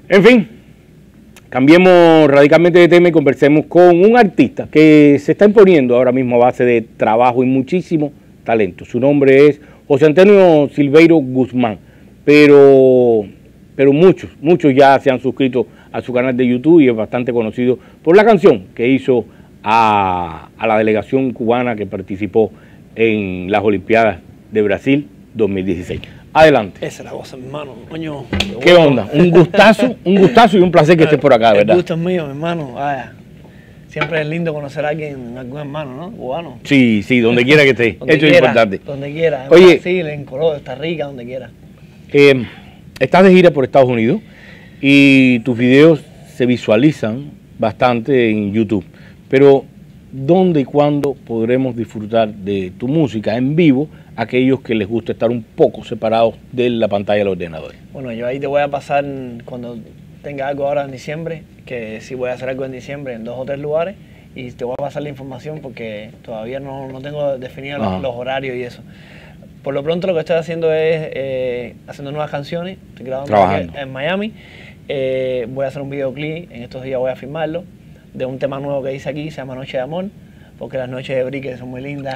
En fin, cambiemos radicalmente de tema y conversemos con un artista que se está imponiendo ahora mismo a base de trabajo y muchísimo talento. Su nombre es José Antonio Silveiro Guzmán, pero muchos ya se han suscrito a su canal de YouTube y es bastante conocido por la canción que hizo a la delegación cubana que participó en las Olimpiadas de Brasil 2016. Adelante. Esa es la cosa, mi hermano. Coño, ¿Qué onda? Un gustazo y un placer que estés por acá, ¿verdad? El gusto es mío, mi hermano. Vaya. Siempre es lindo conocer a alguien, algún hermano, ¿no? Cubano. Sí, donde quiera que esté. Esto es importante. Donde quiera. En Oye, Brasil, en Colombia, Costa Rica, donde quiera. Estás de gira por Estados Unidos y tus videos se visualizan bastante en YouTube. Pero, ¿dónde y cuándo podremos disfrutar de tu música en vivo aquellos que les gusta estar un poco separados de la pantalla del ordenador? Bueno, yo ahí te voy a pasar cuando tenga algo ahora en diciembre, que sí voy a hacer algo en diciembre en 2 o 3 lugares y te voy a pasar la información porque todavía no tengo definidos los horarios y eso. Por lo pronto lo que estoy haciendo es haciendo nuevas canciones, estoy grabando en Miami, voy a hacer un videoclip, en estos días voy a filmarlo, de un tema nuevo que hice aquí, se llama Noche de Amor, porque las noches de Brickell son muy lindas.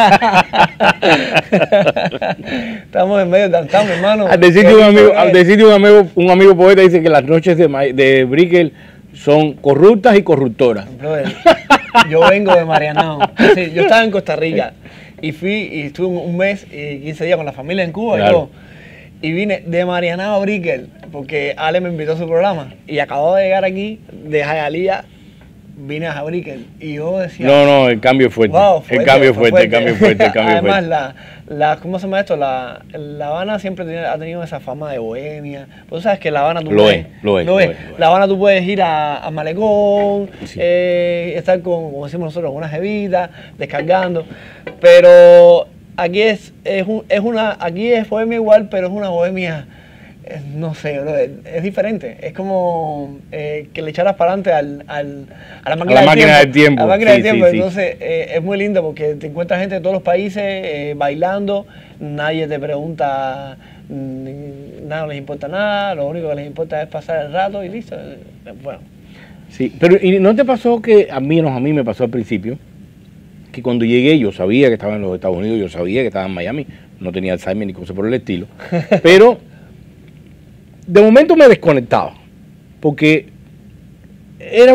Estamos en medio de mi hermano. Al decir un amigo poeta dice que las noches de Brickell son corruptas y corruptoras. Brother, yo vengo de Marianao. Sí, yo estaba en Costa Rica y estuve un mes y 15 días con la familia en Cuba, claro. Y vine de Marianao a Brickell porque Ale me invitó a su programa y acabo de llegar aquí de Hialeah. Vine a Brickell y yo decía... No, el cambio es fuerte. Wow, el cambio es fuerte. Además, ¿cómo se llama esto? La Habana siempre ha tenido esa fama de bohemia. Pues tú sabes que La Habana tú lo es. La Habana tú puedes ir a Malecón, sí. Estar como decimos nosotros, con una jevita, descargando. Pero aquí aquí es bohemia igual, pero es una bohemia... No sé, bro, es diferente. Es como que le echaras para adelante a la máquina del tiempo. A la máquina del tiempo. Entonces, es muy lindo porque te encuentras gente de todos los países bailando, nadie te pregunta, nada, no les importa nada, lo único que les importa es pasar el rato y listo. Bueno. Sí, pero ¿y no te pasó que a mí me pasó al principio? Que cuando llegué yo sabía que estaba en los Estados Unidos, yo sabía que estaba en Miami, no tenía Alzheimer ni cosas por el estilo, pero... De momento me desconectaba, porque era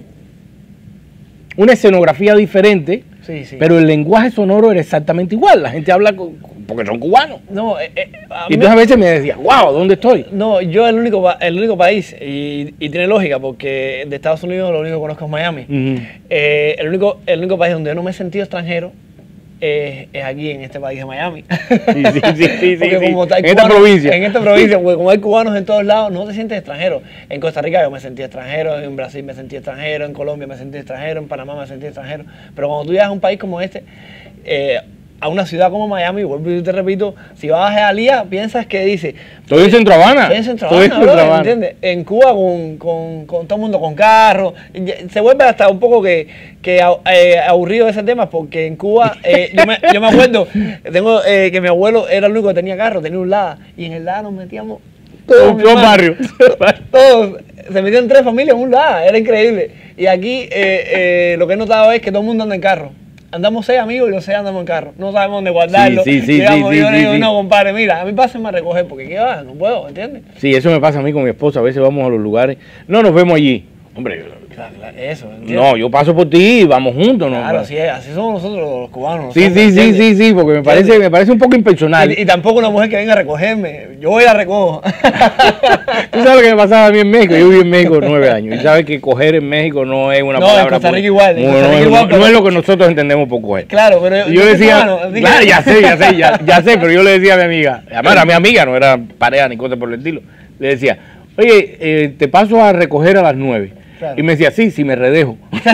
una escenografía diferente, sí. Pero el lenguaje sonoro era exactamente igual. La gente habla porque son cubanos. No, y entonces a veces me decía, wow, ¿dónde estoy? No, yo el único país, y tiene lógica, porque de Estados Unidos lo único que conozco es Miami. El único país donde yo no me he sentido extranjero es aquí en este país de Miami. Sí. Como en esta provincia. En esta provincia, porque como hay cubanos en todos lados, no te sientes extranjero. En Costa Rica yo me sentí extranjero, en Brasil me sentí extranjero, en Colombia me sentí extranjero, en Panamá me sentí extranjero. Pero cuando tú llegas a un país como este, a una ciudad como Miami, vuelvo y te repito, si vas a Hialeah, piensas que dice... Estoy en Centro Habana. Estoy en Centro Habana, ¿entiendes? En Cuba con todo el mundo con carro. Se vuelve hasta un poco que aburrido ese tema, porque en Cuba, yo me acuerdo, que mi abuelo era el único que tenía carro, tenía un Lada, y en el Lada nos metíamos todos los barrios. Todos, se metían 3 familias en un Lada, era increíble. Y aquí lo que he notado es que todo el mundo anda en carro. Andamos 6 amigos y los 6 andamos en carro. No sabemos dónde guardarlo. No, compadre, mira, a mí pásenme a recoger porque ¿qué va? No puedo, ¿entiendes? Sí, eso me pasa a mí con mi esposa. A veces vamos a los lugares. No nos vemos allí. Hombre, claro, eso, ¿entiendes? No, yo paso por ti y vamos juntos, ¿no? Claro, sí, así somos nosotros los cubanos. Sí, porque me parece un poco impersonal. Y tampoco una mujer que venga a recogerme. Yo voy y la recojo. Tú sabes lo que me pasaba a mí en México. Yo viví en México 9 años. Y sabes que coger en México no es una palabra. No, en Costa Rica igual. No es lo que nosotros entendemos por coger. Claro, pero yo decía, claro, ya sé, pero yo le decía a mi amiga, además era mi amiga, no era pareja ni cosa por el estilo. Le decía, oye, te paso a recoger a las 9. Claro. Y me decía, sí, me redejo.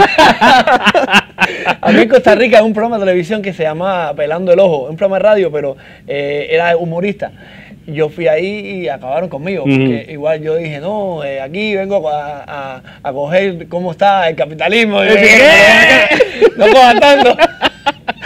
A mí en Costa Rica hay un programa de televisión que se llama Pelando el Ojo, un programa de radio, pero era humorista. Yo fui ahí y acabaron conmigo, porque igual yo dije, no, aquí vengo a coger cómo está el capitalismo. No cojan tanto.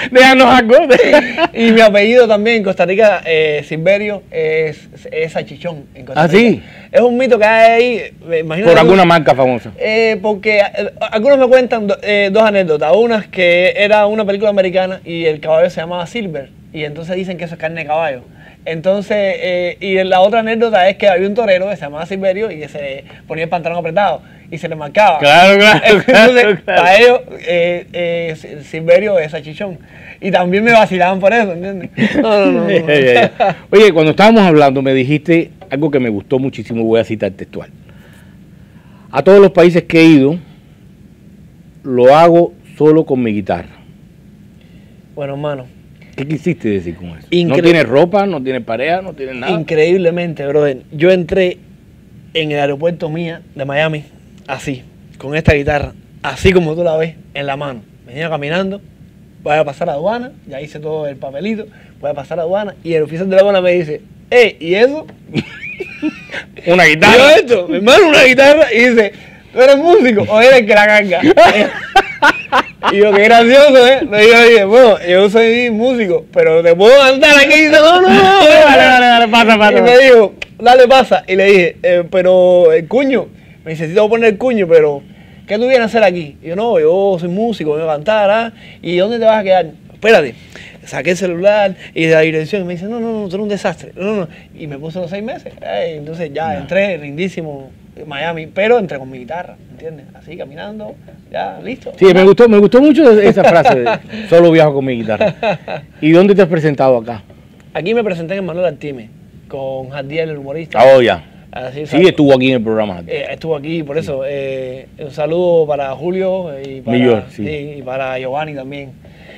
Déjanos algo. Y mi apellido también en Costa Rica, Silverio, es salchichón. En Costa Rica. Sí. Es un mito que hay ahí. Imagínate Por alguna marca famosa. Porque algunos me cuentan dos anécdotas. Una es que era una película americana y el caballo se llamaba Silver. Y entonces dicen que eso es carne de caballo. Entonces, y la otra anécdota es que había un torero que se llamaba Silverio y que se ponía el pantalón apretado y se le marcaba. Claro. Entonces, para ellos, Silverio es salchichón. Y también me vacilaban por eso, ¿entiendes? No. Oye, cuando estábamos hablando me dijiste algo que me gustó muchísimo, voy a citar textual. A todos los países que he ido, lo hago solo con mi guitarra. Bueno, hermano. ¿Qué quisiste decir con eso? No tienes ropa, no tienes pareja, no tienes nada. Increíblemente, brother. Yo entré en el aeropuerto mía de Miami, así, con esta guitarra, así como tú la ves, en la mano. Venía caminando, voy a pasar a aduana, ya hice todo el papelito, voy a pasar a aduana, y el oficial de la aduana me dice, hey, ¿y eso? Una guitarra. Y yo esto, mi hermano, una guitarra, y dice, ¿tú eres músico o eres el que la carga? Y yo, qué gracioso, ¿eh? Le dije, bueno, yo soy músico, pero te puedo cantar aquí. Y dice, no, dale, pasa. Y me dijo, dale, pasa. Y le dije, pero el cuño, me dice, sí te voy a poner el cuño, pero ¿qué tú vienes a hacer aquí? Y yo, no, yo soy músico, voy a cantar, ¿ah? ¿Y dónde te vas a quedar? Espérate. Saqué el celular y de la dirección y me dice, no, tú eres un desastre. No. Y me puse los 6 meses. Entonces ya entré, lindísimo, Miami, pero entré con mi guitarra, ¿entiendes? Así, caminando, ya, listo. Sí, me gustó mucho esa frase de solo viajo con mi guitarra. ¿Y dónde te has presentado acá? Aquí me presenté en Manuel Artime, con Jardiel, el humorista. Oh, ya. Así, sí, estuvo aquí en el programa. Estuvo aquí, por eso. Un saludo para Julio y para Giovanni también.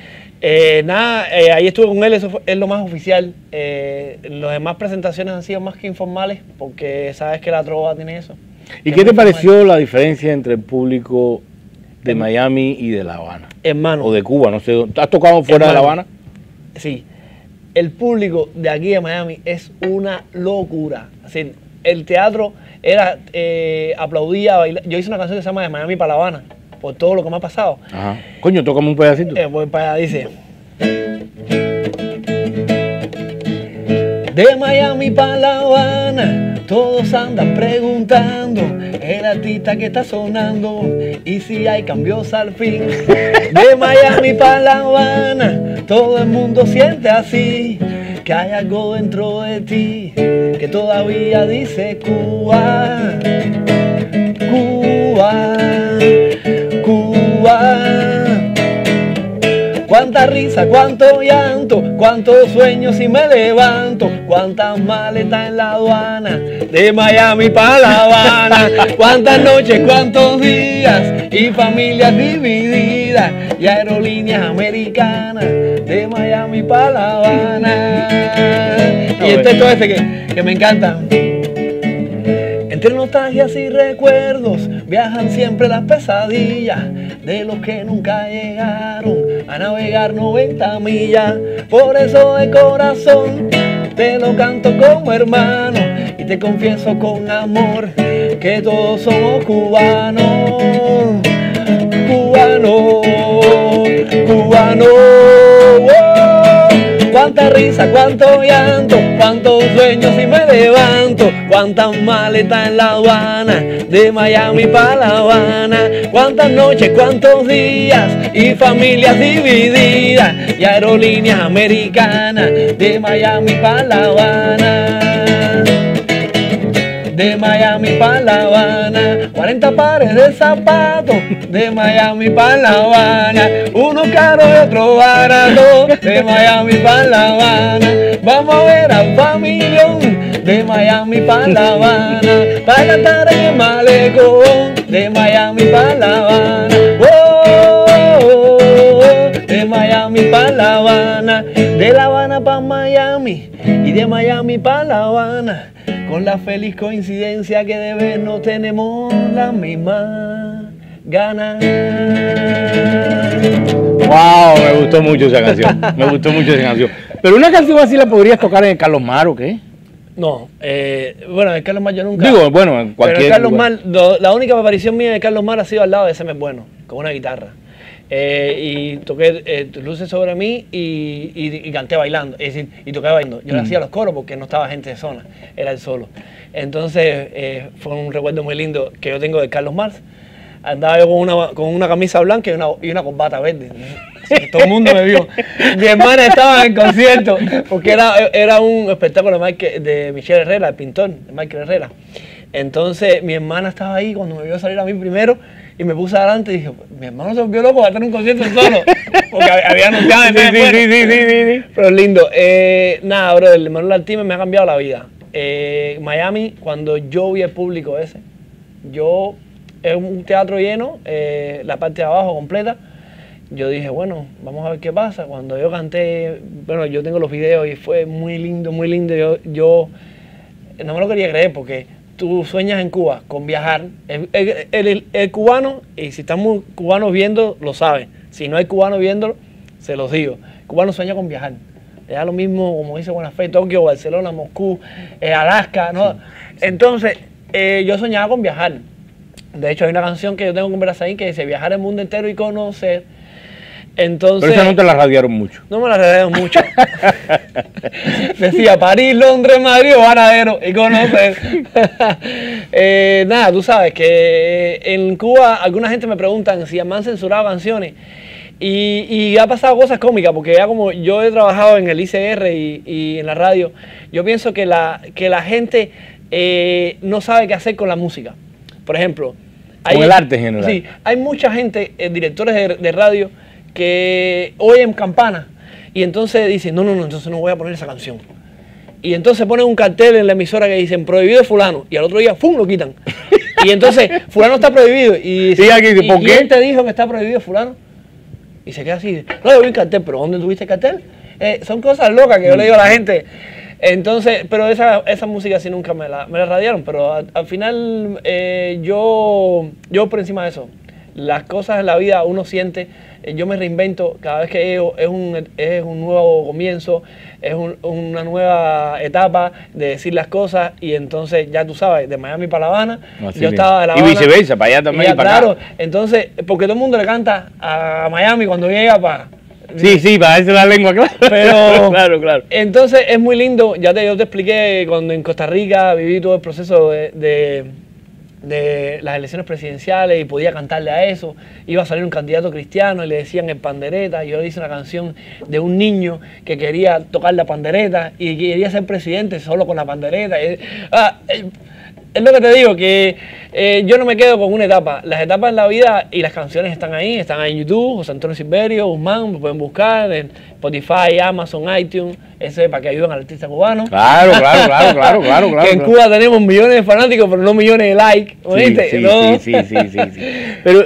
Ahí estuve con él, eso es lo más oficial. Las demás presentaciones han sido más que informales, porque sabes que la trova tiene eso. ¿Y qué te pareció la diferencia entre el público de Miami y de La Habana? Hermano. O de Cuba, no sé. ¿Has tocado fuera de La Habana? Sí. El público de aquí de Miami es una locura. Así, el teatro era, aplaudía, bailaba. Yo hice una canción que se llama De Miami para La Habana, por todo lo que me ha pasado. Ajá. Coño, tócame un pedacito. Voy para allá, dice. De Miami para La Habana, todos andan preguntando el artista que está sonando y si hay cambios al fin. De Miami para La Habana, todo el mundo siente así, que hay algo dentro de ti que todavía dice Cuba, Cuba, Cuba. Cuánta risa, cuánto llanto, cuántos sueños si me levanto, cuántas maletas en la aduana, de Miami para La Habana, cuántas noches, cuántos días y familias divididas y aerolíneas americanas, de Miami para La Habana. Y el texto ese que me encanta. Entre nostalgias y recuerdos viajan siempre las pesadillas de los que nunca llegaron a navegar 90 millas. Por eso de corazón te lo canto como hermano y te confieso con amor que todos somos cubanos, cubanos, cubanos. Cuánta risa, cuánto llanto, cuántos sueños si me levanto, cuántas maletas en la aduana, de Miami para La Habana, cuántas noches, cuántos días y familias divididas y aerolíneas americanas, de Miami para La Habana. De Miami para La Habana, 40 pares de zapatos, de Miami para La Habana, uno caro y otro barato, de Miami para La Habana, vamos a ver al familión, de Miami para La Habana, para cantar en el malecón, de Miami para La Habana, de Miami para La Habana, de La Habana para Miami y de Miami para La Habana. Con la feliz coincidencia que de ver no tenemos la misma ganas. Wow, me gustó mucho esa canción. Me gustó mucho esa canción. Pero una canción así la podrías tocar en el Carlos Mar, ¿o qué? No, bueno, el Carlos Mar yo nunca. Digo, bueno, en cualquier. Pero el Carlos Mar, la única aparición mía de Carlos Mar ha sido al lado de Ese Me Es Bueno, con una guitarra. y toqué Tus luces sobre mí y canté bailando, es decir, y toqué bailando. Yo le hacía los coros porque no estaba gente de zona, era él solo. Entonces fue un recuerdo muy lindo que yo tengo de Carlos Marx. Andaba yo con una camisa blanca y una corbata verde. Así que todo el mundo me vio. Mi hermana estaba en el concierto porque era un espectáculo de Michel Herrera, el pintor, de Michael Herrera. Entonces mi hermana estaba ahí cuando me vio salir a mí primero y me puse adelante y dije, mi hermano se volvió loco, va a tener un concierto solo. Porque había anunciado sí. Pero es lindo. Nada, bro, el Manuel Artime me ha cambiado la vida. Miami, cuando yo vi el público ese, es un teatro lleno, la parte de abajo completa. Yo dije, bueno, vamos a ver qué pasa. Cuando yo canté, bueno, yo tengo los videos y fue muy lindo, muy lindo. Yo no me lo quería creer porque tú sueñas en Cuba con viajar. El cubano, y si estamos cubanos viendo, lo saben. Si no hay cubano viéndolo, se los digo. El cubano sueña con viajar. Es lo mismo, como dice Buena Fe, Tokio, Barcelona, Moscú, Alaska, ¿no? Sí. Entonces, yo soñaba con viajar. De hecho, hay una canción que yo tengo con Brazaín que dice viajar el mundo entero y conocer. Entonces, pero esa no te la radiaron mucho. No me la radiaron mucho. Decía París, Londres, Madrid o Varadero y conocer. Nada, tú sabes que en Cuba alguna gente me preguntan si me han censurado canciones. Y ha pasado cosas cómicas, porque ya como yo he trabajado en el ICR y en la radio, yo pienso que la gente no sabe qué hacer con la música. Por ejemplo, con el arte en general. Sí, hay mucha gente, directores de radio, que oyen campanas y entonces dicen, no, entonces no voy a poner esa canción. Y entonces ponen un cartel en la emisora que dicen, prohibido fulano, y al otro día, ¡fum!, lo quitan. Y entonces, fulano está prohibido. Y sí, aquí, ¿por qué? ¿Quién te dijo que está prohibido fulano? Y se queda así, no, yo vi un cartel, pero ¿dónde tuviste el cartel? Son cosas locas que yo le digo a la gente. Entonces, pero esa música sí nunca me la radiaron, pero al final yo por encima de eso, las cosas en la vida uno siente, yo me reinvento cada vez que es un nuevo comienzo, es una nueva etapa de decir las cosas y entonces ya tú sabes, de Miami para La Habana, yo estaba de La Habana. Y viceversa, para allá también y para claro, acá. Entonces, porque todo el mundo le canta a Miami cuando llega para... Sí, para darse la lengua, claro. Pero, claro. Entonces es muy lindo, yo te expliqué cuando en Costa Rica viví todo el proceso de las elecciones presidenciales y podía cantarle a eso. Iba a salir un candidato cristiano y le decían el pandereta. Y yo le hice una canción de un niño que quería tocar la pandereta y quería ser presidente solo con la pandereta. Es lo que te digo, que yo no me quedo con una etapa. Las etapas en la vida y las canciones están ahí, están en YouTube, José Antonio Silverio, Guzmán, pueden buscar en Spotify, Amazon, iTunes, ese para que ayuden al artista cubano. Claro. Que en Cuba tenemos millones de fanáticos, pero no millones de likes. Sí. Pero,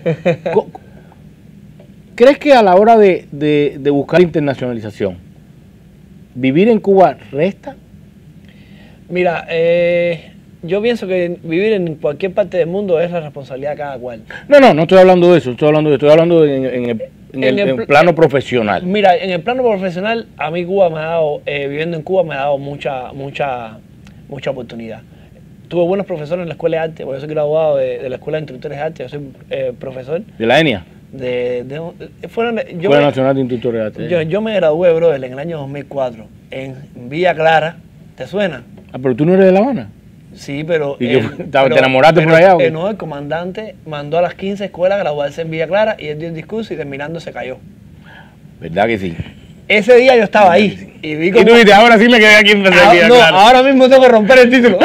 ¿crees que a la hora de buscar internacionalización, vivir en Cuba resta? Mira, yo pienso que vivir en cualquier parte del mundo es la responsabilidad de cada cual. No estoy hablando de eso, estoy hablando en el plano profesional. Mira, en el plano profesional, a mí Cuba me ha dado, viviendo en Cuba me ha dado mucha oportunidad. Tuve buenos profesores en la Escuela de Arte, porque yo soy graduado de la Escuela de Instructores de Arte, yo soy profesor. ¿De la ENIA? Escuela Nacional de Instructores de Arte. Yo me gradué, brother, en el año 2004, en Villa Clara. ¿Te suena? Ah, pero tú no eres de La Habana. Sí, pero... ¿Te enamoraste por allá? No, el comandante mandó a las 15 escuelas a graduarse en Villa Clara y él dio el discurso y terminando se cayó. ¿Verdad que sí? Ese día yo estaba ahí y vi como... Y tú dices, ahora sí me quedé aquí en Villa Clara. Ahora mismo tengo que romper el título.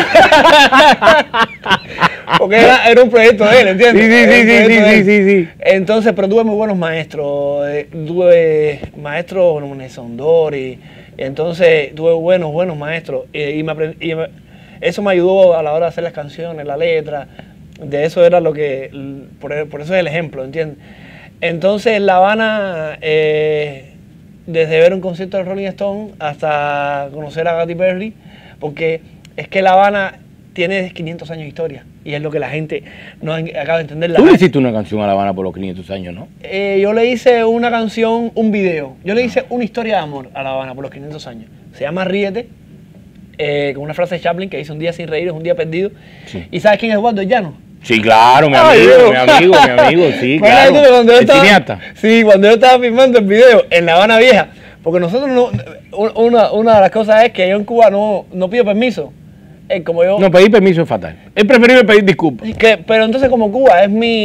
Porque era un proyecto de él, ¿entiendes? Sí. Entonces, pero tuve muy buenos maestros. Tuve maestros como Nelson Dori. Entonces, tuve buenos maestros. Eso me ayudó a la hora de hacer las canciones, la letra. De eso era lo que... Por eso es el ejemplo, ¿entiendes? Entonces, en La Habana... desde ver un concierto de Rolling Stone hasta conocer a Katy Perry, porque es que La Habana tiene 500 años de historia y es lo que la gente no acaba de entender. Tú le hiciste una canción a La Habana por los 500 años, ¿no? Yo le hice una canción, un video. Yo le hice una historia de amor a La Habana por los 500 años. Se llama Ríete, con una frase de Chaplin que dice: un día sin reír es un día perdido. Sí. ¿Y sabes quién es Eduardo Llano? Sí, claro, mi amigo, sí, Bueno, claro. cuando yo El estaba, cineasta. sí, cuando yo estaba filmando el video en La Habana Vieja, porque nosotros no, una de las cosas es que yo en Cuba no pido permiso. Como yo, No, pedir permiso es fatal. Es preferible pedir disculpas. pero entonces como Cuba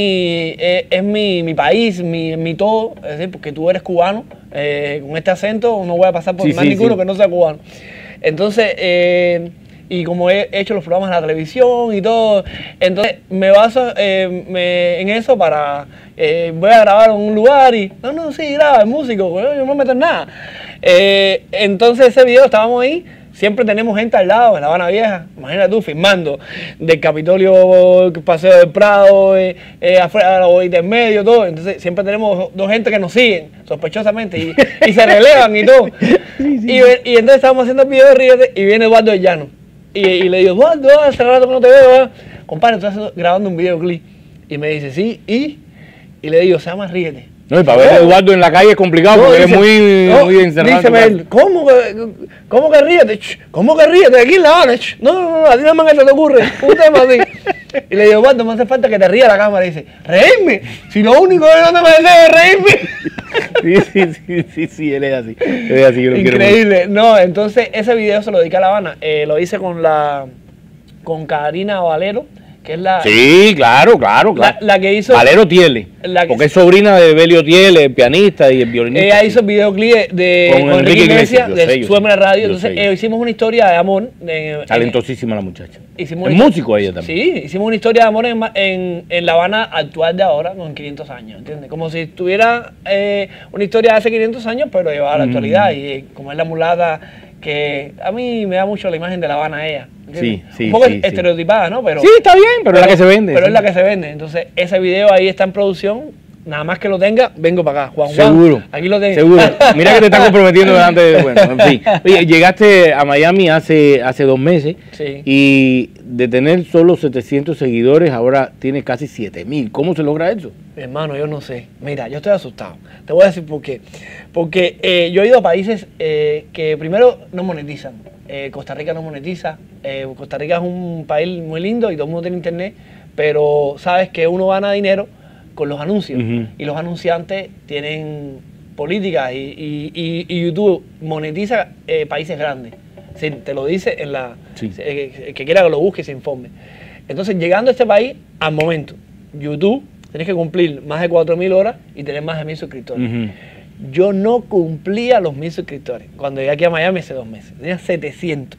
es mi país, mi todo, es decir, porque tú eres cubano, con este acento no voy a pasar por más ninguno que no sea cubano. Entonces, y como he hecho los programas en la televisión y todo, entonces me baso en eso para, voy a grabar en un lugar y, no, sí, graba, el músico, yo no me meto en nada. Entonces ese video estábamos ahí. Siempre tenemos gente al lado en La Habana Vieja, imagínate tú, filmando del Capitolio, Paseo del Prado, afuera o del medio, todo. Entonces siempre tenemos dos gente que nos siguen, sospechosamente, y se relevan y todo. Y entonces estábamos haciendo el video de Ríete y viene Eduardo del Llano. Y le digo, Eduardo, hace rato que no te veo, compadre, estás grabando un videoclip. Y me dice, sí, y le digo, se llama Ríete. No, y para ver a Eduardo en la calle es complicado porque dice, es muy encerrado. Díceme él, ¿cómo que ríete? ¿Cómo que ríete? Aquí en La Habana. No, a ti nada más que se te ocurre. Un tema así. Y le digo, Eduardo, me hace falta que te ría la cámara. Y dice, ¿reírme? Si lo único que no te merece es reírme. Sí, él es así. Yo lo increíble. No, entonces ese video se lo dediqué a La Habana. Lo hice con Karina Valero, que es la... Sí, claro. La que hizo... Valero Tiele, porque es sobrina de Belio Tiele, el pianista y el violinista. Ella hizo el videoclip con Enrique Iglesias, de Suena Radio. Entonces hicimos una historia de amor. Talentosísima la muchacha. Es músico ella también. Sí, hicimos una historia de amor en La Habana actual de ahora, con 500 años, ¿entiendes? Como si tuviera una historia de hace 500 años, pero llevada a la actualidad. Y como es la mulata, que a mí me da mucho la imagen de La Habana ella. Sí, un poco estereotipada, ¿no? Pero, sí, está bien, pero es la que se vende. Pero es la que se vende. Entonces, ese video ahí está en producción. Nada más que lo tenga, vengo para acá. Juan, seguro. Aquí lo tengo. Seguro. Mira que te estás comprometiendo delante de... Bueno, en fin. Oye, llegaste a Miami hace 2 meses. Sí. Y de tener solo 700 seguidores, ahora tienes casi 7,000. ¿Cómo se logra eso? Hermano, yo no sé. Mira, yo estoy asustado. Te voy a decir por qué. Porque yo he ido a países que primero no monetizan. Costa Rica no monetiza. Costa Rica es un país muy lindo y todo el mundo tiene internet, pero sabes que uno gana dinero con los anuncios. Y los anunciantes tienen políticas y YouTube monetiza países grandes. Sí, te lo dice en la... Sí. Que quiera que lo busque y se informe. Entonces, llegando a este país, al momento, YouTube, tienes que cumplir más de 4,000 horas y tener más de 1,000 suscriptores. Yo no cumplía los 1,000 suscriptores cuando llegué aquí a Miami hace 2 meses. Tenía 700.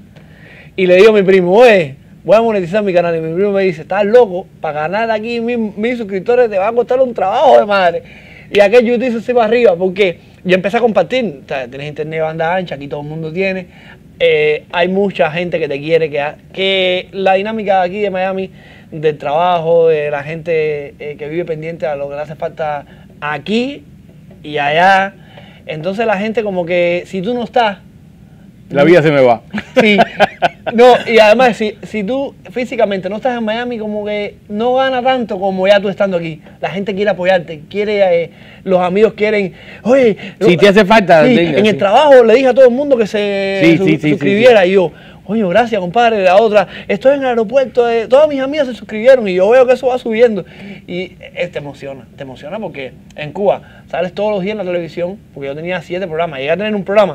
Y le digo a mi primo, oye, voy a monetizar mi canal. Y mi primo me dice, estás loco, para ganar aquí 1,000 suscriptores te va a costar un trabajo de madre. Y aquel YouTube hizo así para arriba, porque yo empecé a compartir. O sea, tenés internet de banda ancha, aquí todo el mundo tiene. Hay mucha gente que te quiere, que la dinámica de aquí de Miami, del trabajo, de la gente que vive pendiente a lo que le hace falta aquí y allá. Entonces la gente como que si tú no estás... La vida se me va. Sí. No, y además si tú físicamente no estás en Miami, como que no gana tanto como ya tú estando aquí. La gente quiere apoyarte, los amigos quieren... Oye, si te hace falta... Sí, en el trabajo le dije a todo el mundo que se suscribiera y yo... Oye, gracias, compadre. La otra, estoy en el aeropuerto, todas mis amigas se suscribieron y yo veo que eso va subiendo. Y te emociona porque en Cuba sales todos los días en la televisión, porque yo tenía 7 programas, llegué a tener un programa.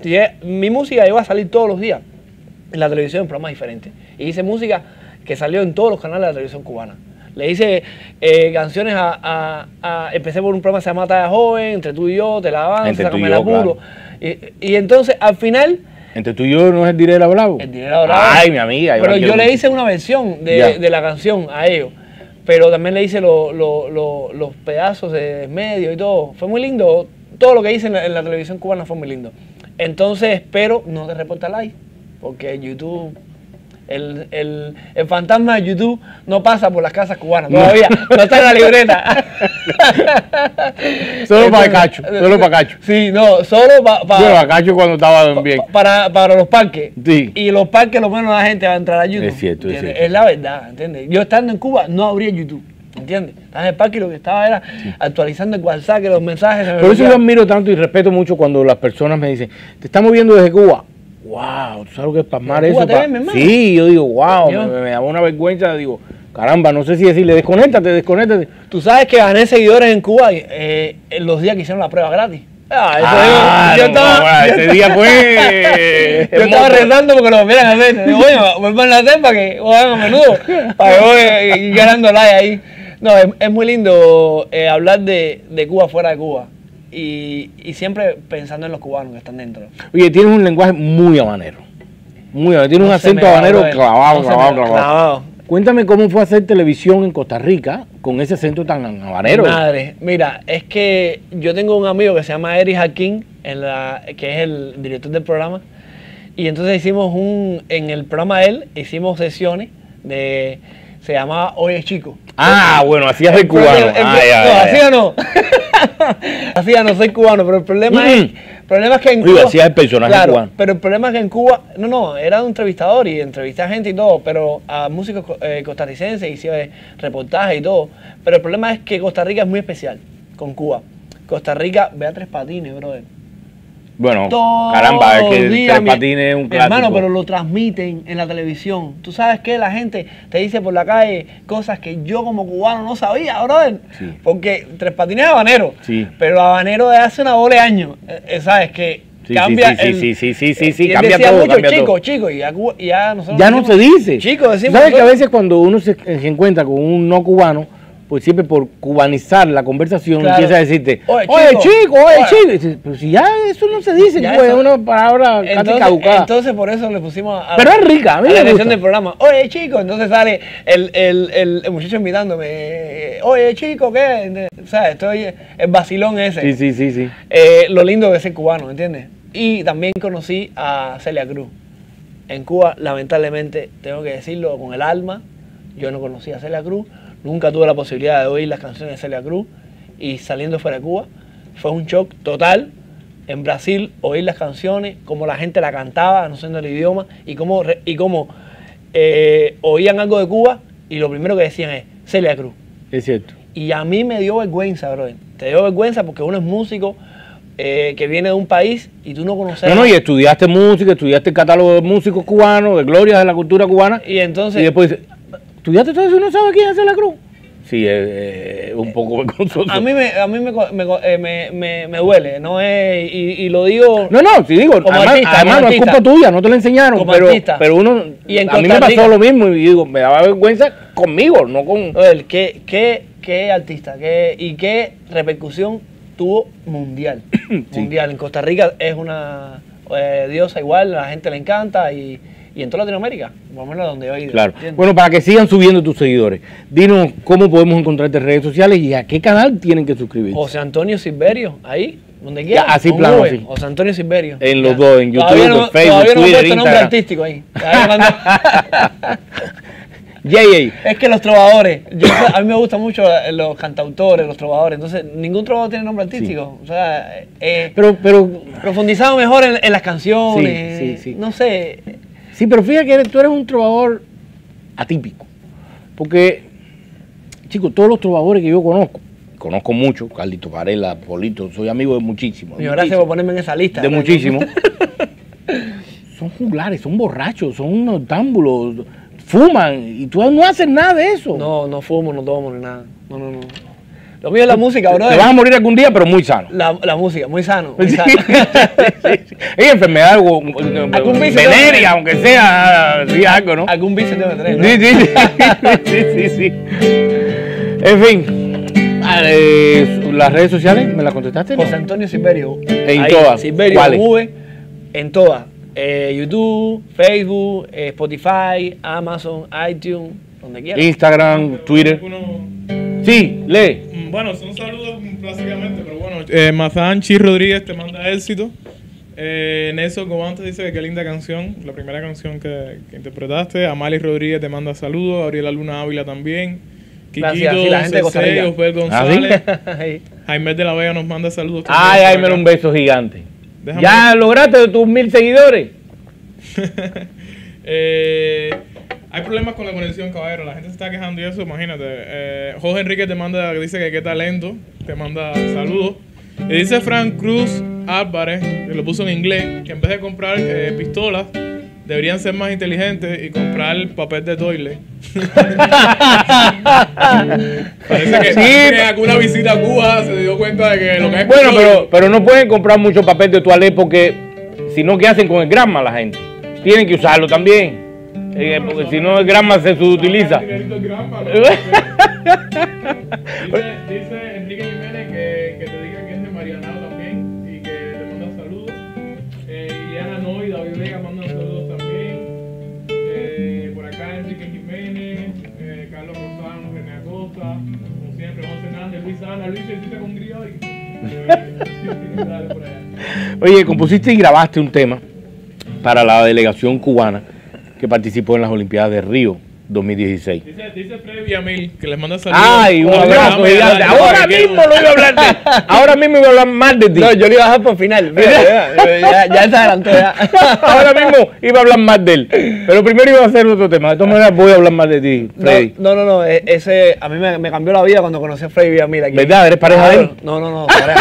Mi música iba a salir todos los días en la televisión en programas diferentes. Y hice música que salió en todos los canales de la televisión cubana. Le hice canciones empecé por un programa que se llama Talla Joven, Entre tú y yo, Te la avanza, Sácame el apuro. Claro. Y entonces, al final... Entre tú y yo no es el Dinero Bravo. El Dinero Bravo. Ay, mi amiga. Pero yo le hice una versión de la canción a ellos. Pero también le hice los pedazos de medio y todo. Fue muy lindo. Todo lo que hice en la televisión cubana fue muy lindo. Entonces espero no te reporta like. Porque YouTube... El fantasma de YouTube no pasa por las casas cubanas todavía, no está en la libreta. Solo para Cacho, solo para Cacho. Sí, no, solo para... Bueno, a Cacho cuando estaba bien. Para los parques. Sí. Y los parques lo menos la gente va a entrar a YouTube. Es cierto, es cierto. Es la verdad, ¿entiendes? Yo estando en Cuba no abría YouTube, ¿entiendes? Estaba en el parque y lo que estaba era actualizando el WhatsApp, que los mensajes... Por eso yo admiro tanto y respeto mucho cuando las personas me dicen, te estamos viendo desde Cuba. Wow, ¿tú sabes lo que es pasmar eso? TV, sí, yo digo, wow, me da una vergüenza, digo, Caramba, no sé si decirle, desconéctate. Tú sabes que gané seguidores en Cuba en los días que hicieron la prueba gratis. Ese día fue... Yo estaba rezando porque lo volvieran a hacer. Digo, oye, vuelvan a hacer para que lo hagan a menudo. Para que voy ir ganando like ahí. No, es muy lindo hablar de Cuba fuera de Cuba. Y siempre pensando en los cubanos que están dentro. Oye, tienes un lenguaje muy habanero. Tiene un acento habanero clavado. Cuéntame cómo fue hacer televisión en Costa Rica con ese acento tan habanero. Madre, mira, es que yo tengo un amigo que se llama Eric Jaquín, que es el director del programa, y entonces hicimos en el programa de él, hicimos sesiones se llamaba Oye Chico. Bueno, hacías de cubano. Hacía no. Hacía no, soy cubano, pero el problema es que en Cuba... hacías el personaje cubano. Pero el problema es que en Cuba... No, era un entrevistador y entrevisté a gente y todo, pero a músicos costarricenses, hice reportajes y todo. Pero el problema es que Costa Rica es muy especial con Cuba. Costa Rica, ve a Tres Patines, brother. Bueno, todo caramba, es que Tres Patines es un clásico. Hermano, pero lo transmiten en la televisión. Tú sabes que la gente te dice por la calle cosas que yo como cubano no sabía, brother. Sí. Porque Tres Patines es habanero. Sí. Pero habanero de hace una bola de años. ¿Sabes? Que cambia. Sí, cambia todo. Mucho, Cambia chico. Y ya nosotros ya no se dice. Chico, decimos. ¿Sabes que a veces cuando uno se encuentra con un no cubano, pues siempre por cubanizar la conversación empieza a decirte, oye chico. Pero si ya eso no se dice, pues es una palabra casi caducada. Entonces por eso le pusimos pero es rica, a mí la me gusta. del programa, oye chico, entonces sale el muchacho invitándome, oye chico, ¿qué? O sea, estoy el vacilón ese. Sí. Lo lindo de ser cubano, ¿entiendes? Y también conocí a Celia Cruz. En Cuba, lamentablemente, tengo que decirlo con el alma, yo no conocí a Celia Cruz. Nunca tuve la posibilidad de oír las canciones de Celia Cruz y saliendo fuera de Cuba fue un shock total. En Brasil oír las canciones, cómo la gente la cantaba, no siendo el idioma, y cómo oían algo de Cuba y lo primero que decían es Celia Cruz. Es cierto. Y a mí me dio vergüenza, bro. Te dio vergüenza porque uno es músico que viene de un país y tú no conoces. Y estudiaste música, estudiaste el catálogo de músicos cubanos, de glorias de la cultura cubana. Y entonces... Y después ¿estudiaste todo eso y no sabes quién es Celia Cruz? Sí, es un poco vergonzoso. A mí me duele, ¿no? Y lo digo... No, sí digo, además no es culpa tuya, no te lo enseñaron, pero uno... Y a mí me pasó lo mismo y digo, me daba vergüenza conmigo, no con... ¿Qué artista? ¿Y qué repercusión tuvo mundial? Sí. Mundial. En Costa Rica es una diosa igual, a la gente le encanta y en toda Latinoamérica, por lo menos donde yo he ido. Claro. Bueno, para que sigan subiendo tus seguidores, dinos cómo podemos encontrarte en redes sociales y a qué canal tienen que suscribirse. José Antonio Silverio, ahí, donde quiera. Así plano, así. José Antonio Silverio. En los dos, en YouTube, en Facebook, todavía no Twitter, Instagram. Nombre artístico ahí. Es que los trovadores, a mí me gustan mucho los cantautores, los trovadores, entonces ningún trovador tiene nombre artístico. Sí. O sea, pero profundizado mejor en las canciones, sí. No sé. Sí, pero fíjate que tú eres un trovador atípico. Porque, chicos, todos los trovadores que yo conozco mucho, Carlito Varela, Polito, soy amigo de muchísimos. Gracias por ponerme en esa lista. De muchísimos. Son juglares, son borrachos, son noctámbulos, fuman, y tú no haces nada de eso. No fumo, no tomo, ni nada. No. Lo mío es la música, bro. Te vas a morir algún día, pero muy sano. La música, muy sano. Sí. Hay enfermedad venérea, aunque sea algo, ¿no? Algún vicio debe tener, ¿no? Sí. En fin, las redes sociales, ¿me las contestaste? José Antonio Silverio. En todas. Silverio, ¿cuáles? En todas. YouTube, Facebook, Spotify, Amazon, iTunes, donde quieras. Instagram, Twitter. Sí, lee. Bueno, son saludos básicamente, pero bueno. Mazán Chi Rodríguez te manda éxito. Nelson Cobantes dice que qué linda canción, la primera canción que interpretaste. Amali Rodríguez te manda saludos. Gabriela Luna Ávila también. Gracias, sí, la gente de Costa Rica. Osbel González. Jaime de la Vega nos manda saludos. Ay, Jaime, un beso gigante. ¿Ya lograste tus 1000 seguidores? Hay problemas con la conexión, caballero. La gente se está quejando y eso, imagínate. Jorge Enrique te manda, dice que qué talento. Te manda saludos. Y dice Frank Cruz Álvarez, que lo puso en inglés, que en vez de comprar pistolas, deberían ser más inteligentes y comprar papel de toilet. Parece que, Sí. en alguna visita a Cuba se dio cuenta de que lo que es Bueno, petróleo- pero no pueden comprar mucho papel de toalé porque si no, ¿qué hacen con el grama la gente? Tienen que usarlo también. Porque si no, el grama se subutiliza. Dice Enrique Jiménez que te diga que es de Marianao también y que te manda saludos. Y Ana Noy, David Vega mandan saludos también. Por acá Enrique Jiménez, Carlos Rosano, René Acosta, como siempre, José Hernández, Luis Ana, Luis, hiciste con grillo hoy. Dale por allá. Oye, compusiste y grabaste un tema para la delegación cubana que participó en las Olimpiadas de Río 2016. Dice Freddy Villamil que les manda saludos. Ay, un abrazo gigante. Ahora mismo lo iba a hablar de Ahora mismo iba a hablar más de ti. No, yo lo iba a dejar por final. Ya se adelantó ya. Ahora mismo iba a hablar más de él. Pero primero iba a hacer otro tema. De todas maneras voy a hablar más de ti, Freddy. No, ese a mí me cambió la vida cuando conocí a Freddy Villamil aquí. ¿Verdad? ¿Eres pareja de él? No,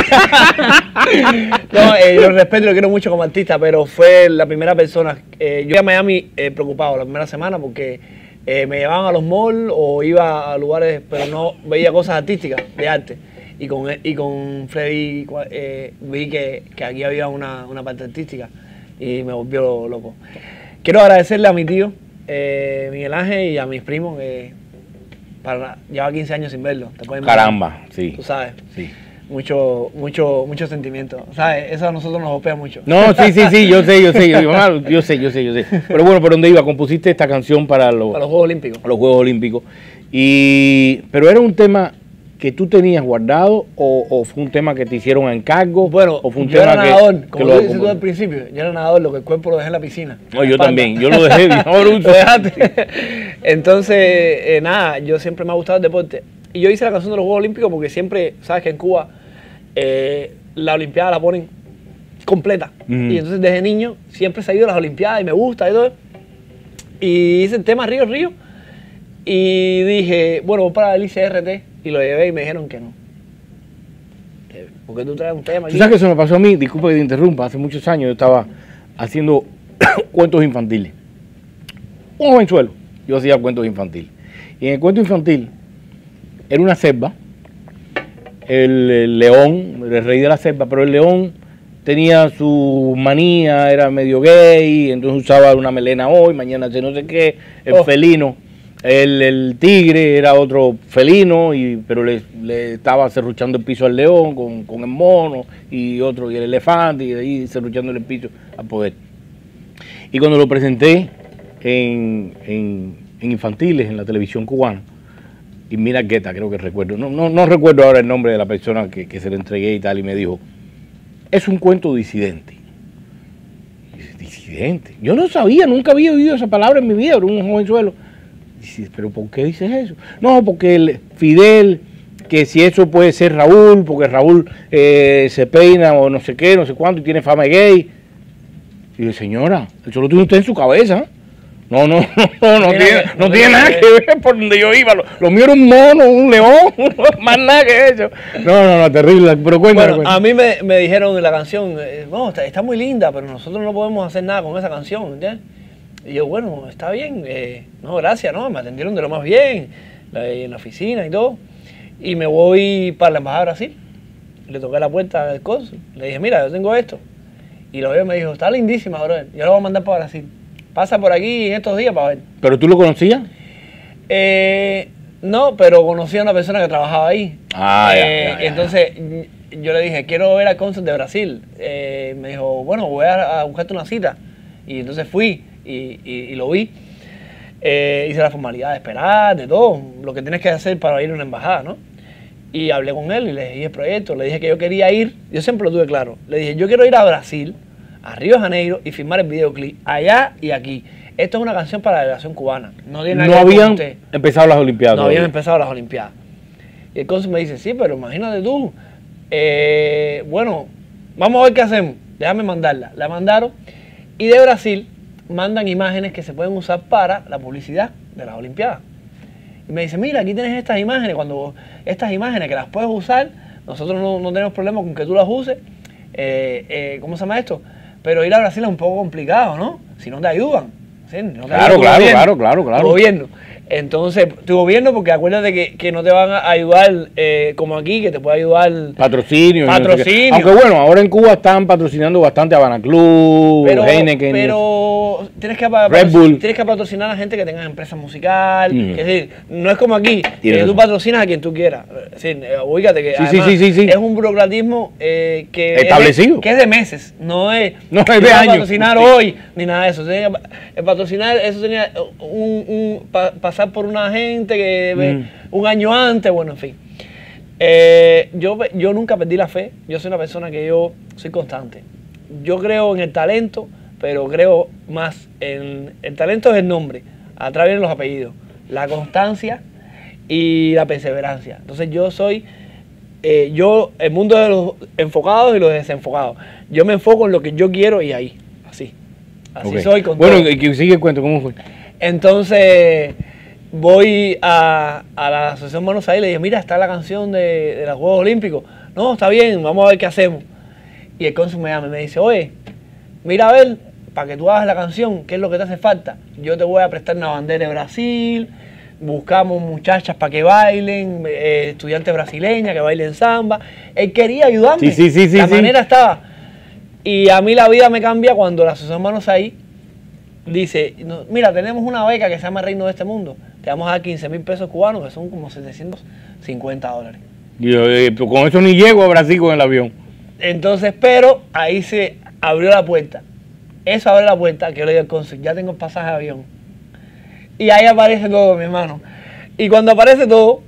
yo lo respeto y lo quiero mucho como artista, pero fue la primera persona. Yo iba a Miami preocupado la primera semana porque me llevaban a los malls o iba a lugares, pero no veía cosas artísticas, de arte. Y con Freddy vi que aquí había una parte artística y me volvió loco. Quiero agradecerle a mi tío, Miguel Ángel, y a mis primos, lleva 15 años sin verlo. ¿Te puedes imaginar? Caramba, sí. Tú sabes. Sí. Mucho sentimiento. ¿Sabes? Eso a nosotros nos golpea mucho. No, sí, yo sé. Pero bueno, ¿por dónde iba? Compusiste esta canción para los Juegos Olímpicos. Juegos Olímpicos. Pero era un tema que tú tenías guardado o fue un tema que te hicieron a encargo. Bueno, o fue un yo era tema nadador, que como lo tú dices tú al principio, yo era nadador, lo que el cuerpo lo dejé en la piscina. No, en yo la espalda. también, yo lo dejé, yo lo uso. Lo dejaste. Entonces, nada, yo siempre me ha gustado el deporte. Y yo hice la canción de los Juegos Olímpicos porque siempre, sabes que en Cuba la Olimpiada la ponen completa. Y entonces desde niño siempre he seguido las Olimpiadas y me gusta y todo. Y hice el tema Río Río. Y dije, bueno, voy para el ICRT. Y lo llevé y me dijeron que no. ¿Por qué tú traes un tema aquí? ¿Tú sabes que eso me pasó a mí? Disculpa que te interrumpa. Hace muchos años yo estaba haciendo cuentos infantiles. Un jovenzuelo. Yo hacía cuentos infantiles. Y en el cuento infantil era una selva. El león, el rey de la selva, pero el león tenía su manía, era medio gay, entonces usaba una melena hoy, mañana no sé qué, el felino. El tigre era otro felino, pero le estaba serruchando el piso al león con el mono y otro, y el elefante, y de ahí serruchando el piso al poder. Y cuando lo presenté en infantiles, en la televisión cubana, y mira Guetta, creo que recuerdo, no recuerdo ahora el nombre de la persona que se le entregué y tal, y me dijo, es un cuento disidente. Y dice, ¿disidente? Yo no sabía, nunca había oído esa palabra en mi vida, era un jovenzuelo. Dice, ¿pero por qué dices eso? No, porque Fidel, que si eso puede ser Raúl, porque Raúl se peina o no sé qué, no sé cuánto, y tiene fama de gay. Y dice, señora, eso lo tiene usted en su cabeza. No tiene nada que ver por donde yo iba. Lo mío era un mono, un león, más nada que eso. No, terrible. Pero cuéntame. Bueno, a mí me dijeron en la canción, no, está muy linda, pero nosotros no podemos hacer nada con esa canción, ¿entiendes? Y yo, bueno, está bien, no, gracias, no, me atendieron de lo más bien, en la oficina y todo. Y me voy para la embajada de Brasil. Le toqué la puerta del cónsul. Le dije, mira, yo tengo esto. Y lo veo y me dijo, está lindísima, bro. Yo lo voy a mandar para Brasil. Pasa por aquí en estos días para ver. ¿Pero tú lo conocías? No, pero conocí a una persona que trabajaba ahí. Ya. Entonces yo le dije, quiero ver al cónsul de Brasil. Me dijo, bueno, voy a buscarte una cita. Y entonces fui y lo vi. Hice la formalidad de esperar, de todo, lo que tienes que hacer para ir a una embajada, ¿no? Y hablé con él y le dije el proyecto, le dije que yo quería ir, yo siempre lo tuve claro, le dije, yo quiero ir a Brasil, a Río de Janeiro y filmar el videoclip allá y aquí. Esto es una canción para la delegación cubana. No tiene nada que ver con usted. Empezado las Olimpiadas. No habían empezado las Olimpiadas. Y el cónsul me dice, sí, pero imagínate tú. Bueno, vamos a ver qué hacemos. Déjame mandarla. La mandaron y de Brasil mandan imágenes que se pueden usar para la publicidad de las Olimpiadas. Y me dice, mira, aquí tienes estas imágenes. Cuando estas imágenes que las puedes usar, nosotros no tenemos problema con que tú las uses. ¿Cómo se llama esto? pero ir a Brasil es un poco complicado, ¿no? Si no te ayudan. ¿Sí? No te Claro, ayuda claro. tu gobierno. Entonces, tu gobierno, porque acuérdate que no te van a ayudar como aquí, que te puede ayudar patrocinio. patrocinio. Aunque bueno, ahora en Cuba están patrocinando bastante a Habana Club, Heineken. Pero tienes que, Red Bull. tienes que patrocinar a gente que tenga empresa musical. Es decir, no es como aquí, que Tienes tú razón. patrocinas a quien tú quieras. Es decir, ubícate que Sí, además sí. es un burocratismo que Establecido. que es de meses, no es No es tú de vas a años. patrocinar Sí. hoy, ni nada de eso. El patrocinar, eso tenía pasar por una gente que un año antes, bueno, en fin. Yo nunca perdí la fe. Yo soy una persona que yo soy constante. Yo creo en el talento, pero creo más en el talento es el nombre, atrás vienen los apellidos, la constancia y la perseverancia. Entonces yo soy el mundo de los enfocados y los desenfocados. Yo me enfoco en lo que yo quiero y ahí, así Okay. soy con Bueno, todo. y que sigue el cuento, ¿cómo fue? Entonces voy a la Asociación Manos ahí y le dije, mira, está la canción de los Juegos Olímpicos. No, está bien, vamos a ver qué hacemos. Y el cónsul me llama y me dice, oye, mira a ver, para que tú hagas la canción, ¿qué es lo que te hace falta? Yo te voy a prestar una bandera de Brasil, buscamos muchachas para que bailen, estudiantes brasileñas que bailen samba. Él quería ayudarme, la manera estaba. Y a mí la vida me cambia cuando la Asociación Manos ahí dice, no, mira, tenemos una beca que se llama Reino de este Mundo, te vamos a dar 15.000 pesos cubanos, que son como $750. Yo, con eso ni llego a Brasil con el avión. Entonces, pero ahí se abrió la puerta. Eso abre la puerta, que yo le digo al cónsul, ya tengo el pasaje de avión. Y ahí aparece todo, mi hermano. Y cuando aparece todo,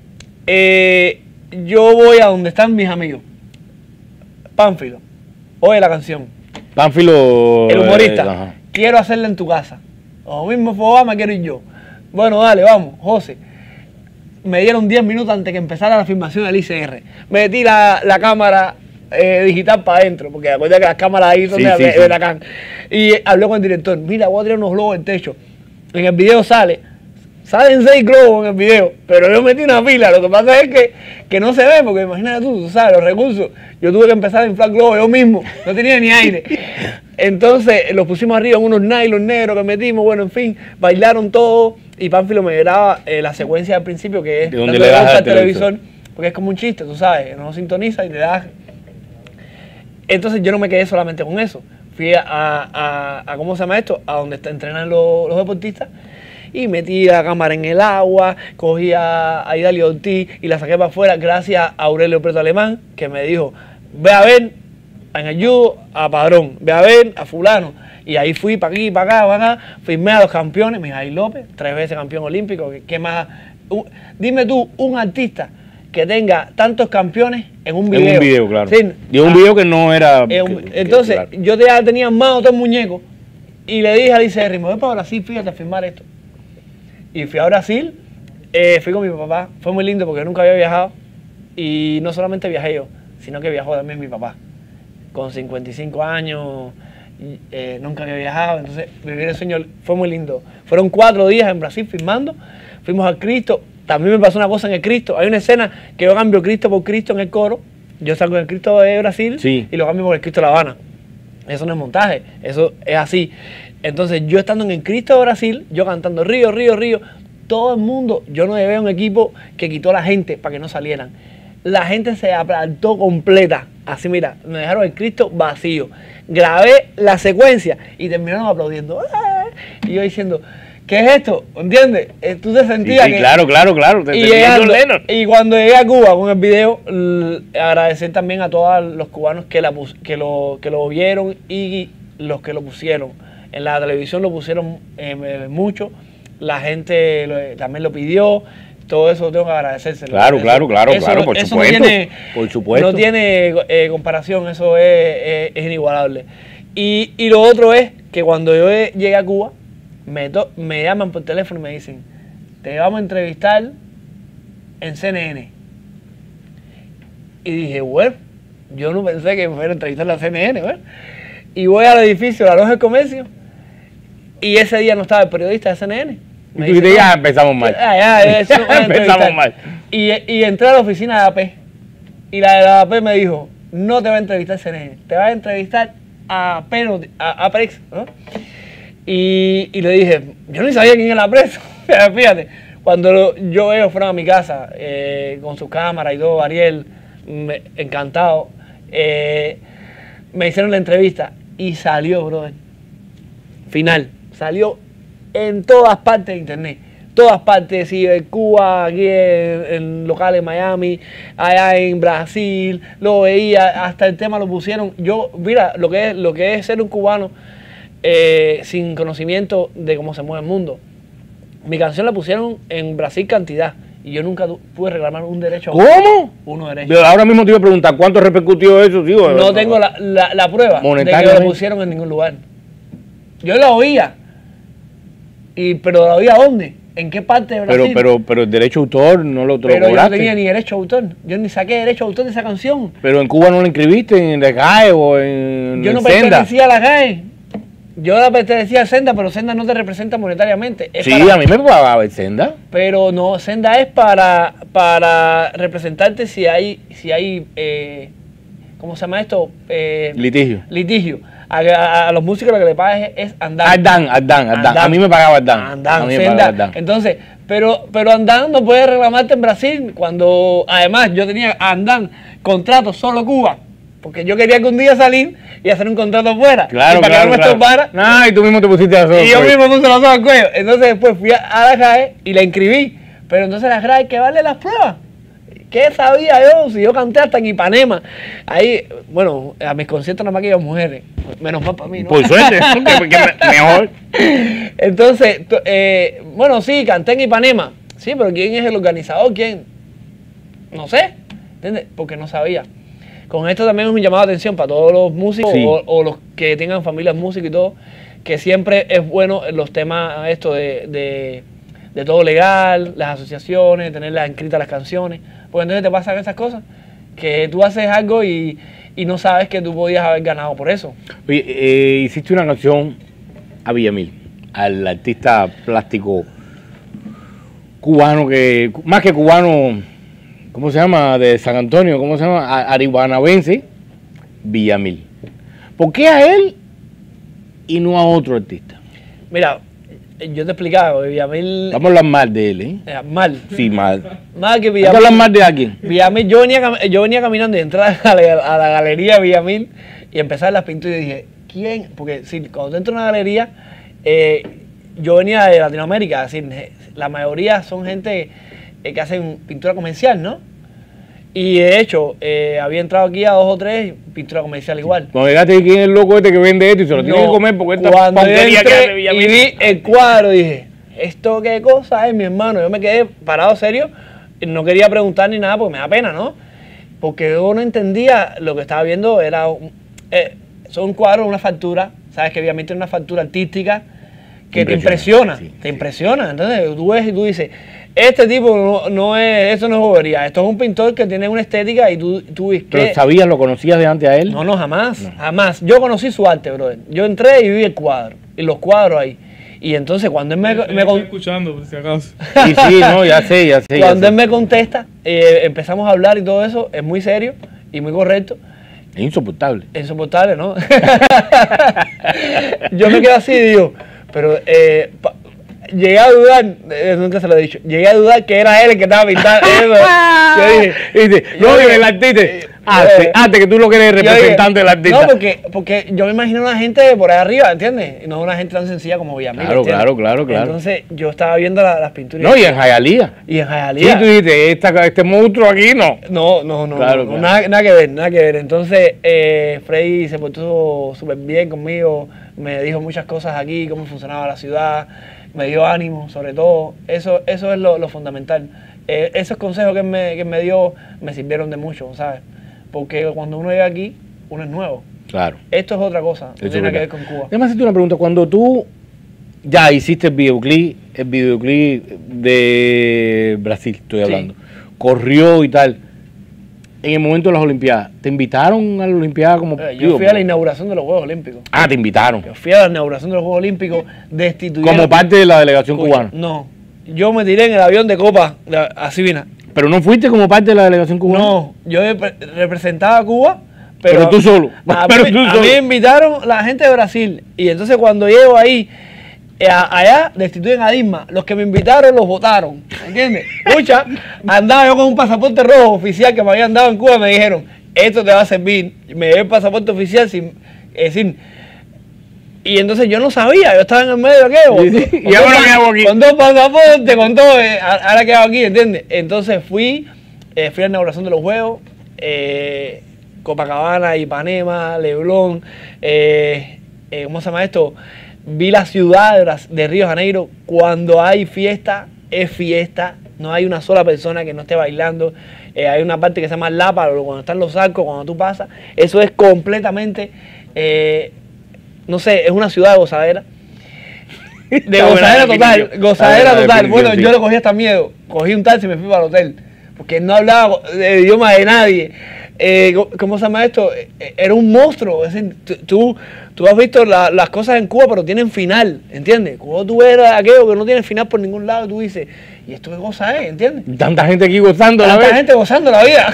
yo voy a donde están mis amigos. Pánfilo, oye la canción. Pánfilo. El humorista. Quiero hacerla en tu casa. Lo mismo fue Obama, quiero ir yo. Bueno, dale, vamos, José. Me dieron 10 minutos antes que empezara la filmación del ICR. Metí la cámara digital para adentro, porque acuérdate que las cámaras ahí son de la can. Y hablé con el director. Mira, voy a tirar unos globos en el techo. En el video salen 6 globos en el video, pero yo metí una pila. Lo que pasa es que no se ve, porque imagínate tú sabes, los recursos. Yo tuve que empezar a inflar globos yo mismo, no tenía ni aire. Entonces los pusimos arriba en unos nylon negros que metimos, bueno, en fin, bailaron todo. Y Pánfilo me graba la secuencia al principio, que es donde le das al televisor, porque es como un chiste, tú sabes, no sintoniza y le das. Entonces yo no me quedé solamente con eso. Fui a ¿cómo se llama esto? A donde entrenan los deportistas. Y metí la cámara en el agua, cogí a Idalia Ortiz y la saqué para afuera gracias a Aurelio Preto Alemán, que me dijo, ve a ver en el judo a Padrón, ve a ver a fulano. Y ahí fui para aquí, para acá, firmé a los campeones, Mijail López, 3 veces campeón olímpico, ¿qué más? Dime tú, un artista que tenga tantos campeones en un video. En un video, claro. ¿Sí? Y un video que no era... Entonces, claro. yo ya tenía más todo el muñeco y le dije a Alice Ritmo, voy para Brasil, fíjate, a firmar esto. Y fui a Brasil, fui con mi papá, fue muy lindo porque nunca había viajado y no solamente viajé yo, sino que viajó también mi papá. Con 55 años, nunca había viajado, entonces vivir el sueño fue muy lindo. Fueron 4 días en Brasil filmando, fuimos al Cristo, también me pasó una cosa en el Cristo, hay una escena que yo cambio Cristo por Cristo en el coro, yo salgo en el Cristo de Brasil y lo cambio por el Cristo de La Habana. Eso no es montaje, eso es así. Entonces yo estando en el Cristo de Brasil, yo cantando Río, Río, Río, todo el mundo, yo no llevé un equipo que quitó a la gente para que no salieran. La gente se aplantó completa, así mira, me dejaron el Cristo vacío. Grabé la secuencia y terminaron aplaudiendo. Y yo diciendo, ¿qué es esto? ¿Entiendes? Tú te sentías sí, que... Claro. Y cuando llegué a Cuba con el video, agradecer también a todos los cubanos que lo vieron y los que lo pusieron. En la televisión lo pusieron mucho, la gente también lo pidió, todo eso tengo que agradecérselo. Claro, por supuesto. No tiene comparación, eso es inigualable. Y lo otro es que cuando yo llegué a Cuba, me llaman por teléfono y me dicen, te vamos a entrevistar en CNN. Y dije, bueno, yo no pensé que me fuera a entrevistar en la CNN, bueno. Y voy al edificio de la Loja del Comercio y ese día no estaba el periodista de CNN. Y tú dices, ya empezamos mal. Empezamos mal. Y entré a la oficina de AP y la de la AP me dijo, no te va a entrevistar CNN, te va a entrevistar a Prex, ¿no? Y le dije, yo ni sabía quién era Prex. Fíjate, cuando ellos fueron a mi casa con su cámara y todo, Ariel, encantado, me hicieron la entrevista y salió, brother. Final, salió en todas partes de internet. Todas partes, sí, en Cuba, aquí en locales en Miami, allá en Brasil, lo veía, hasta el tema lo pusieron. Yo, mira, lo que es ser un cubano sin conocimiento de cómo se mueve el mundo. Mi canción la pusieron en Brasil cantidad y yo nunca pude reclamar un derecho. ¿Cómo? Uno derecho. Pero ahora mismo te iba a preguntar, ¿cuánto repercutió eso, tío? No tengo la prueba de que lo pusieron en ningún lugar. Yo la oía, pero ¿la oía dónde? ¿En qué parte de Brasil? Pero el derecho de autor no lo Pero yo no cobraste. tenía ni derecho de autor. Yo ni saqué derecho de autor de esa canción. Pero en Cuba no la inscribiste en la GAE o en Yo no Senda. pertenecía a la GAE. Yo la pertenecía a Senda, pero Senda no te representa monetariamente. Sí, a mí me pagaba el Senda. Pero no, Senda es para representarte si hay ¿cómo se llama esto? Litigio. Litigio. A los músicos lo que le pagas es andar. Ardán. A mí me pagaba Ardán. A mí me Senda. pagaba Ardán. Entonces, pero Andán no puede reclamarte en Brasil cuando, además, yo tenía Andán contrato solo Cuba, porque yo quería que un día salir y hacer un contrato fuera. Claro, y para que no me estorbara. No, y tú mismo te pusiste a hacer. Y yo mismo puse los ojos al cuello. Entonces después fui a la GAE y la inscribí. Pero entonces la GAE hay que darle las pruebas. ¿Qué sabía yo? Si yo canté hasta en Ipanema. Ahí, bueno, a mis conciertos nada más que iban mujeres. Menos mal para mí, ¿no? Por suerte, porque mejor. Entonces, bueno, sí, canté en Ipanema. Sí, pero ¿quién es el organizador? ¿Quién? No sé, ¿entiendes? Porque no sabía. Con esto también es un llamado de atención para todos los músicos Sí. o los que tengan familias músicos y todo, que siempre es bueno los temas esto de todo legal, las asociaciones, tenerlas inscritas las canciones, porque entonces te pasan esas cosas, que tú haces algo y no sabes que tú podías haber ganado por eso. Oye, hiciste una canción a Villamil, al artista plástico cubano, que más que cubano, ¿cómo se llama? De San Antonio, ¿cómo se llama? Aribanabense, Villamil. ¿Por qué a él y no a otro artista? Mira, yo te explicaba, Villamil... Vamos a hablar mal de él, ¿eh? Mal. Sí, mal. Mal que Vamos a Villamil... hablar mal de alguien. Villamil, yo venía caminando y entré a la galería Villamil y empecé a las pinturas y dije, ¿quién? Porque si, cuando tú entras a una galería, yo venía de Latinoamérica, es decir, la mayoría son gente que hacen pintura comercial, ¿no? Y de hecho, había entrado aquí a 2 o 3, pintura comercial igual. Cuando llegaste, ¿quién es el loco este que vende esto y se lo tiene que comer porque esta Cuando porquería que hace entré Villamil? y vi el cuadro, dije, ¿esto qué cosa es, mi hermano? Yo me quedé parado serio, no quería preguntar ni nada porque me da pena, ¿no? Porque yo no entendía lo que estaba viendo, era son cuadros, una factura, sabes que obviamente es una factura artística que te impresiona, sí, te impresiona. Entonces tú ves y tú dices, este tipo no es, esto no es bobería, esto es un pintor que tiene una estética y tú ves ¿Pero que... sabías, lo conocías de antes a él? No, jamás, jamás. Yo conocí su arte, brother. Yo entré y vi el cuadro, y los cuadros ahí. Y entonces cuando él Estoy escuchando, por si acaso. Sí, no, ya sé. cuando él me contesta, empezamos a hablar y todo eso, es muy serio y muy correcto. Es insoportable. Es insoportable, ¿no? Yo me quedo así y digo, pero llegué a dudar, nunca se lo he dicho, llegué a dudar que era él el que estaba pintando eso. Yo dije, Dice, no, yo dije, el artista. Hazte que tú lo que eres yo representante dije, del artista. No, porque yo me imagino una gente por ahí arriba, ¿entiendes? Y no una gente tan sencilla como Villamil. Claro, ¿entiendes? claro. Entonces yo estaba viendo las pinturas. No, y en Hialeah. Y en Sí, Hialeah. tú dijiste, este monstruo aquí no. No, Claro, no, claro. nada que ver. Entonces, Freddy se portó súper bien conmigo, me dijo muchas cosas aquí, cómo funcionaba la ciudad, me dio ánimo, sobre todo. Eso es lo fundamental. Esos consejos que él me dio me sirvieron de mucho, ¿sabes? Porque cuando uno llega aquí, uno es nuevo. Claro. Esto es otra cosa, no Eso tiene nada que ver es con verdad. Cuba. Déjame hacerte una pregunta. Cuando tú ya hiciste el videoclip de Brasil, estoy hablando, corrió y tal, en el momento de las Olimpiadas, ¿te invitaron a la Olimpiada como... Yo fui a la inauguración de los Juegos Olímpicos. Ah, te invitaron. Yo fui a la inauguración de los Juegos Olímpicos, destituyeron... Como parte de la delegación cubana. No, yo me tiré en el avión de Copa, así vine. Pero no fuiste como parte de la delegación cubana. No, yo representaba a Cuba, Pero tú solo. A mí me invitaron la gente de Brasil. Y entonces cuando llego ahí, allá destituyen a Dilma. Los que me invitaron los votaron. ¿Entiendes? Escucha, andaba yo con un pasaporte rojo oficial que me habían dado en Cuba. Me dijeron, esto te va a servir. Me llevé el pasaporte oficial sin... Es decir, y entonces yo no sabía, yo estaba en el medio de aquello. Y ahora qué hago aquí. Con dos pasaportes, con todo, ahora qué hago aquí, ¿entiendes? Entonces fui a la inauguración de los Juegos, Copacabana, Ipanema, Leblon, ¿cómo se llama esto? Vi la ciudad de Río de Janeiro. Cuando hay fiesta, es fiesta, no hay una sola persona que no esté bailando. Hay una parte que se llama Lapa, cuando están los arcos, cuando tú pasas, eso es completamente... no sé, es una ciudad de gozadera. De gozadera total, gozadera total. Bueno, yo le cogí hasta miedo. Cogí un taxi y me fui para el hotel. Porque no hablaba el idioma de nadie. ¿Cómo se llama esto? Era un monstruo. Es decir, tú has visto las cosas en Cuba, pero tienen final, ¿entiendes? Cuando tú ves aquello que no tiene final por ningún lado, tú dices, ¿y esto es gozadera, ¿entiendes? Tanta gente aquí gozando la vida. Tanta gente gozando la vida.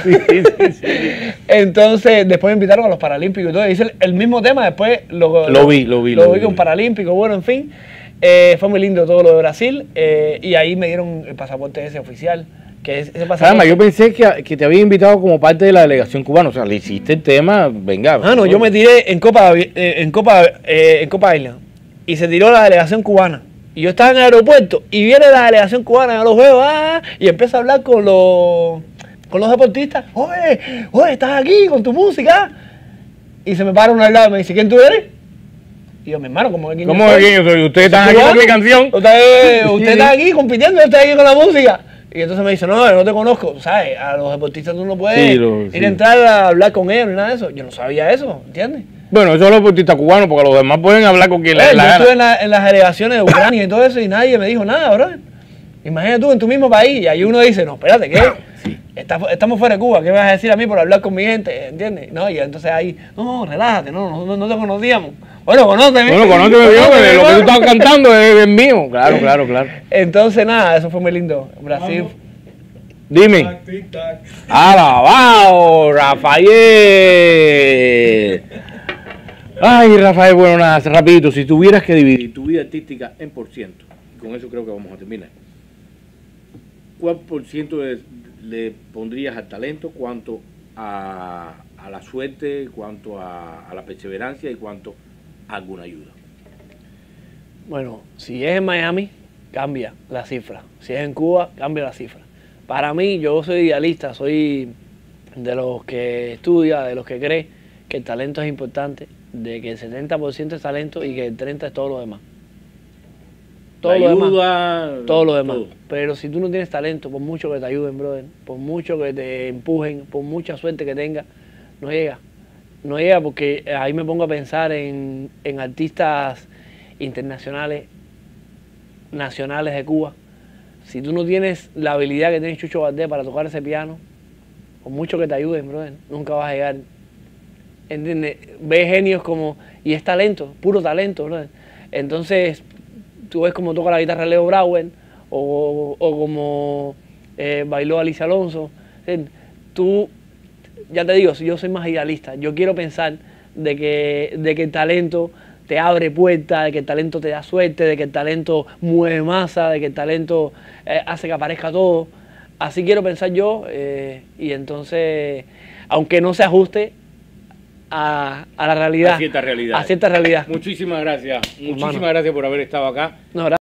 Entonces, después me invitaron a los Paralímpicos y todo. Hice el mismo tema, después lo vi con Paralímpicos, bueno, en fin. Fue muy lindo todo lo de Brasil. Y ahí me dieron el pasaporte ese oficial. Que ese pasaporte... Caramba, yo pensé que te había invitado como parte de la delegación cubana. O sea, le hiciste el tema, venga. Ah, no, yo me tiré en Copa Island. Y se tiró la delegación cubana. Y yo estaba en el aeropuerto y viene la delegación cubana, yo los veo, y empieza a hablar con los deportistas. Oye, estás aquí con tu música. Y se me para uno al lado y me dice, ¿quién tú eres? Y yo, mi hermano, ¿cómo es quién yo soy? Ustedes están aquí con mi canción. Usted está aquí compitiendo, yo estoy aquí con la música. Y entonces me dice, no, yo no te conozco, ¿sabes? A los deportistas tú no puedes ir a entrar a hablar con ellos ni nada de eso. Yo no sabía eso, ¿entiendes? Bueno, eso es los deportistas cubanos, porque los demás pueden hablar con quien les dé la gana. Yo estuve en las delegaciones de Ucrania y todo eso y nadie me dijo nada, bro. Imagínate tú en tu mismo país y ahí uno dice, no, espérate, ¿qué? Sí. Estamos fuera de Cuba, ¿qué me vas a decir a mí por hablar con mi gente? ¿Entiendes? No, y entonces ahí, no, relájate, no te conocíamos. Bueno, conóceme bien, lo que tú estás cantando es mío. Claro. Entonces, nada, eso fue muy lindo. Brasil. Vamos. Dime. ¡Alabao, Rafael! Ay, Rafael, bueno, nada, rapidito, si tuvieras que dividir tu vida artística en porciento, con eso creo que vamos a terminar, ¿cuál porciento le pondrías al talento, cuánto a la suerte, cuánto a la perseverancia y cuánto a alguna ayuda? Bueno, si es en Miami, cambia la cifra. Si es en Cuba, cambia la cifra. Para mí, yo soy idealista, soy de los que estudia, de los que cree que el talento es importante, de que el 70% es talento y que el 30% es todo lo demás. Todo lo demás. Pero si tú no tienes talento, por mucho que te ayuden, brother, por mucho que te empujen, por mucha suerte que tengas, no llega. No llega porque ahí me pongo a pensar en artistas internacionales, nacionales de Cuba. Si tú no tienes la habilidad que tiene Chucho Valdés para tocar ese piano, por mucho que te ayuden, brother, nunca vas a llegar. ¿Entiendes? Ves genios como... Y es talento, puro talento, brother. Entonces, tú ves como toca la guitarra Leo Brauer o como bailó Alicia Alonso. Tú, ya te digo, yo soy más idealista. Yo quiero pensar de que el talento te abre puertas, de que el talento te da suerte, de que el talento mueve masa, de que el talento hace que aparezca todo. Así quiero pensar yo, y entonces, aunque no se ajuste a la realidad. A cierta realidad. A cierta realidad. Muchísimas gracias. Muchísimas gracias por haber estado acá. No,